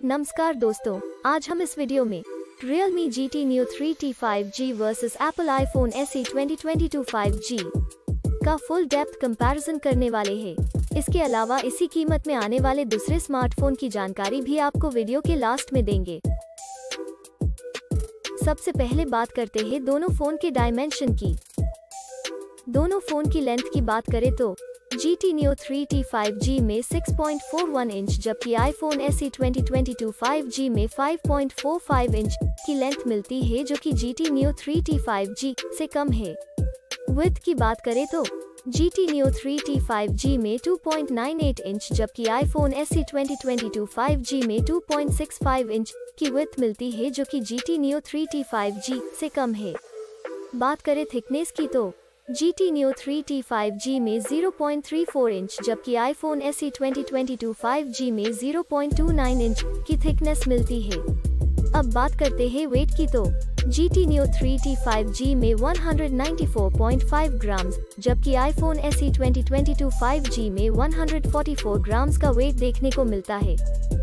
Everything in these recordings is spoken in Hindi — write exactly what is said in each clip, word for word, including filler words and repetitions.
नमस्कार दोस्तों, आज हम इस वीडियो में Realme G T Neo three T five G versus Apple iPhone S E twenty twenty two five G का फुल डेप्थ कंपैरिजन करने वाले हैं। इसके अलावा इसी कीमत में आने वाले दूसरे स्मार्टफोन की जानकारी भी आपको वीडियो के लास्ट में देंगे। सबसे पहले बात करते हैं दोनों फोन के डायमेंशन की। दोनों फोन की लेंथ की बात करें तो G T Neo three T five G में six point four one inch जबकि iPhone S E twenty twenty two five G में five point four five inch की लेंथ मिलती है, जो कि G T Neo three T five G से कम है। विड्थ की बात करें तो G T Neo three T five G में two point nine eight inch जबकि iPhone S E twenty twenty two five G में two point six five inch की विड्थ मिलती है, जो कि G T Neo three T five G से कम है। बात करें थिकनेस की तो G T Neo three T five G में zero point three four inch जबकि iPhone S E twenty twenty two five G में zero point two nine inch की थिकनेस मिलती है। अब बात करते हैं वेट की तो G T Neo three T five G में one hundred ninety four point five grams जबकि iPhone S E twenty twenty two five G में one hundred forty four grams का वेट देखने को मिलता है।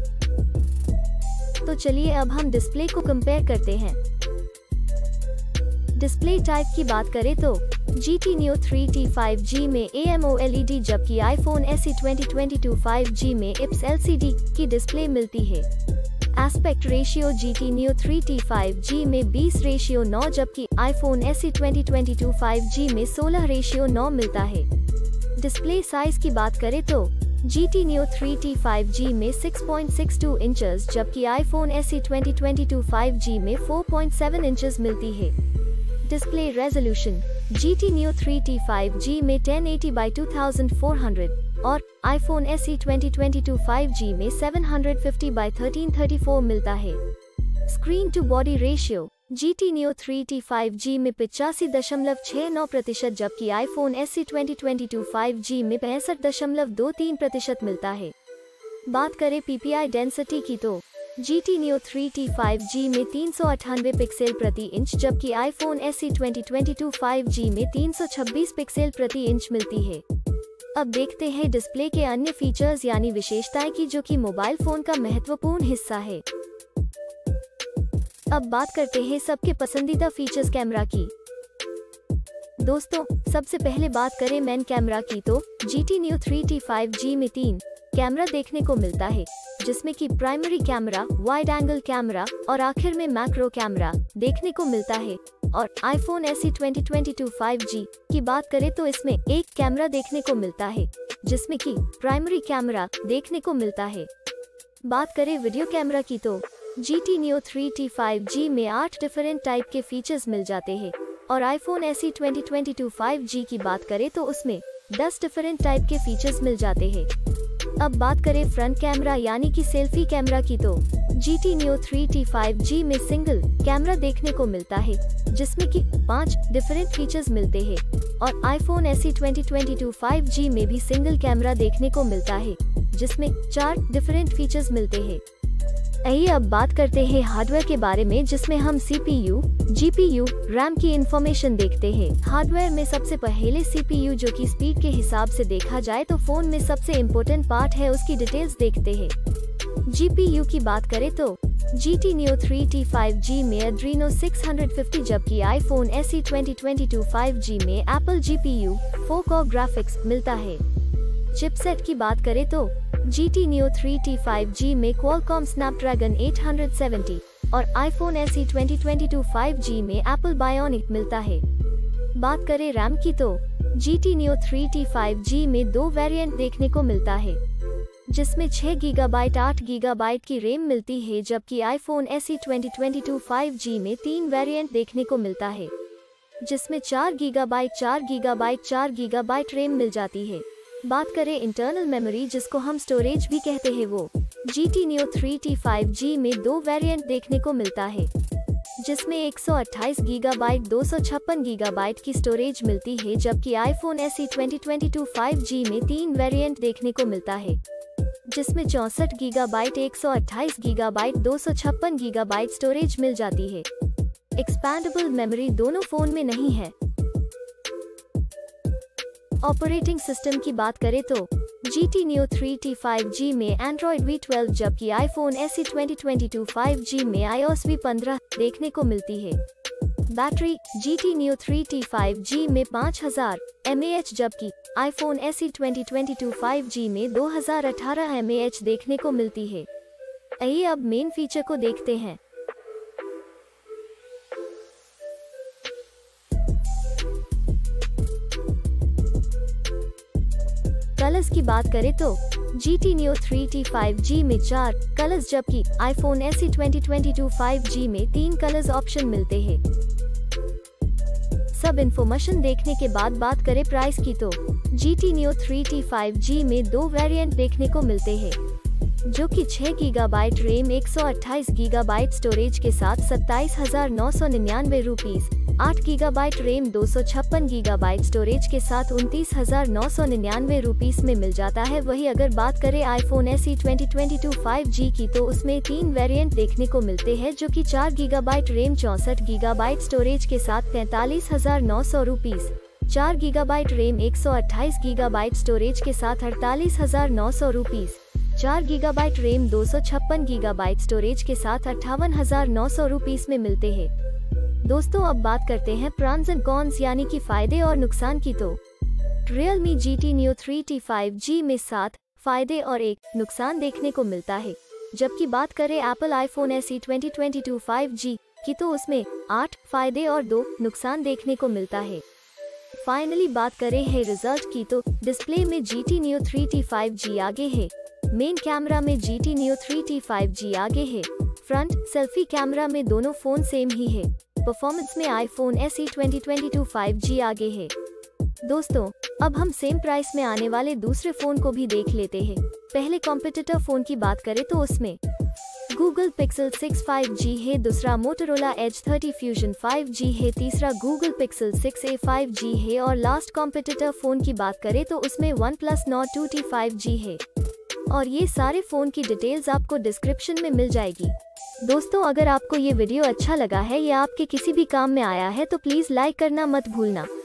तो चलिए अब हम डिस्प्ले को कंपेयर करते हैं। डिस्प्ले टाइप की बात करें तो G T Neo three T five G में A M O L E D जबकि iPhone S E twenty twenty two five G में I P S L C D की डिस्प्ले मिलती है। Aspect ratio G T Neo three T five G में बीस रेशियो नौ जबकि iPhone S E twenty twenty two five G में सोलह रेशियो नौ मिलता है। डिस्प्ले साइज की बात करें तो G T Neo three T five G में six point six two inches जबकि iPhone S E twenty twenty two five G में फोर पॉइंट सेवन इंचेस मिलती है। Display resolution G T Neo three T five G में ten eighty by two thousand four hundred और iPhone S E twenty twenty two five G में seven hundred fifty by thirteen thirty four मिलता है। Screen to body ratio G T Neo three T five G में पिचासी दशमलव छह नौ प्रतिशत जबकि iPhone S E twenty twenty two five G में पैंसठ दशमलव दो तीन प्रतिशत मिलता है। बात करें पी पी आई डेंसिटी की तो G T Neo three T five G में तीन सौ अट्ठानवे पिक्सल प्रति इंच जबकि iPhone S E twenty twenty two five G में तीन सौ छब्बीस पिक्सल प्रति इंच मिलती है। अब देखते हैं डिस्प्ले के अन्य फीचर्स यानी विशेषताएं की, जो कि मोबाइल फोन का महत्वपूर्ण हिस्सा है। अब बात करते हैं सबके पसंदीदा फीचर्स कैमरा की। दोस्तों, सबसे पहले बात करें मेन कैमरा की तो G T Neo three T five G में तीन कैमरा देखने को मिलता है, जिसमें कि primary camera, wide angle camera और आखिर में मैक्रो कैमरा देखने को मिलता है। और iPhone S E twenty twenty two five G की बात करें तो इसमें एक कैमरा देखने को मिलता है, जिसमें कि प्राइमरी कैमरा देखने को मिलता है। बात करें वीडियो कैमरा की तो G T Neo three T five G में आठ डिफरेंट टाइप के फीचर्स मिल जाते हैं और iPhone S E twenty twenty two five G की बात करें तो उसमें दस डिफरेंट टाइप के फीचर्स मिल जाते हैं। अब बात करें फ्रंट कैमरा यानी कि सेल्फी कैमरा की तो G T Neo three T five G में सिंगल कैमरा देखने को मिलता है, जिसमें कि पांच डिफरेंट फीचर्स मिलते हैं और iPhone S E twenty twenty two five G में भी सिंगल कैमरा देखने को मिलता है, जिसमें चार डिफरेंट फीचर्स मिलते हैं। आइए अब बात करते हैं हार्डवेयर के बारे में, जिसमें हम C P U, G P U, RAM की इंफॉर्मेशन देखते हैं। हार्डवेयर में सबसे पहले सी पी यू, जो कि स्पीड के हिसाब से देखा जाए तो फोन में सबसे इम्पोर्टेंट पार्ट है, उसकी डिटेल्स देखते हैं। जी पी यू की बात करें तो G T Neo three T five G में Adreno सिक्स फिफ्टी जबकि iPhone S E twenty twenty two five G में Apple G P U four core graphics मिलता है। चिपसेट की बात करें तो G T Neo three T five G में Qualcomm Snapdragon एट सेवेंटी और iPhone S E twenty twenty two five G में Apple Bionic मिलता है। बात करें रैम की तो G T Neo three T five G में दो वेरिएंट देखने को मिलता है, जिसमें छह गीगाबाइट आठ गीगाबाइट की रैम मिलती है, जबकि iPhone S E twenty twenty two five G में तीन वेरिएंट देखने को मिलता है, जिसमें चार गीगाबाइट चार गीगाबाइट चार गीगाबाइट रैम मिल जाती है। बात करें इंटरनल मेमोरी, जिसको हम स्टोरेज भी कहते हैं, वो G T Neo three T five G में दो वेरिएंट देखने को मिलता है, जिसमें एक सौ अट्ठाईस गीगाबाइट दो सौ छप्पन गीगाबाइट की स्टोरेज मिलती है, जबकि iPhone S E twenty twenty two five G में तीन वेरिएंट देखने को मिलता है, जिसमें चौसठ गीगाबाइट एक सौ अट्ठाईस गीगाबाइट दो सौ छप्पन गीगाबाइट स्टोरेज मिल जाती है। एक्सपैंडेबल मेमोरी दोनों फोन में नहीं है। ऑपरेटिंग सिस्टम की बात करें तो G T Neo three T five G में Android वी ट्वेल्व जबकि iPhone S E twenty twenty two five G में iOS वी फिफ्टीन देखने को मिलती है। Battery G T Neo three T five G में पाँच हज़ार एम ए एच जबकि iPhone S E twenty twenty two five G में दो हज़ार अठारह एम ए एच देखने को मिलती है। आइए अब मेन फीचर को देखते हैं। कलर्स की बात करें तो G T Neo three T five G में चार कलर्स जबकि iPhone S E twenty twenty two five G में तीन कलर्स ऑप्शन मिलते हैं। सब इन्फॉर्मेशन देखने के बाद बात करें प्राइस की तो G T Neo three T five G में दो वेरिएंट देखने को मिलते हैं, जो कि छह गीगाबाइट रैम एक सौ अट्ठाईस गीगाबाइट स्टोरेज के साथ सत्ताईस हजार नौ सौ निन्यानवे रुपीस, आठ गीगाबाइट रैम दो सौ छप्पन गीगाबाइट स्टोरेज के साथ उनतीस हजार नौ सौ निन्यानवे रुपीस में मिल जाता है। वही अगर बात करें iPhone S E twenty twenty two five G की तो उसमें तीन वेरिएंट देखने को मिलते हैं, जो कि चार गीगाबाइट रैम चौसठ गीगाबाइट स्टोरेज के साथ पैंतालीस हजार नौ सौ रुपीस, चार गीगाबाइट रैम एक सौ अट्ठाईस गीगाबाइट स्टोरेज के साथ अड़तालीस हजार नौ सौ रुपीस, चार गीगाबाइट रैम दो सौ छप्पन गीगाबाइट स्टोरेज के साथ अट्ठावन हजार नौ सौ रुपीस में मिलते हैं। दोस्तों अब बात करते हैं प्रॉन्स एंड कॉन्स यानी कि फायदे और नुकसान की तो Realme G T Neo three T five G में सात फायदे और एक नुकसान देखने को मिलता है, जबकि बात करें Apple iPhone S E twenty twenty two five G की तो उसमें आठ फायदे और दो नुकसान देखने को मिलता है। फाइनली बात करें है रिजल्ट की तो डिस्प्ले में G T Neo three T five G आगे है, मेन कैमरा में G T Neo three T five G आगे है, फ्रंट सेल्फी कैमरा में दोनों फोन सेम ही है, परफॉर्मेंस में iPhone S E twenty twenty two five G आगे है। दोस्तों अब हम सेम प्राइस में आने वाले दूसरे फोन को भी देख लेते हैं। पहले कॉम्पिटिटर फोन की बात करें तो उसमें Google Pixel six five G है, दूसरा Motorola Edge thirty Fusion five G है, तीसरा Google Pixel six A five G है और लास्ट कॉम्पिटिटर फोन की बात करें तो उसमें OnePlus Nord two T five G है। और ये सारे फोन की डिटेल्स आपको डिस्क्रिप्शन में मिल जाएगी। दोस्तों अगर आपको ये वीडियो अच्छा लगा है या आपके किसी भी काम में आया है तो प्लीज लाइक करना मत भूलना।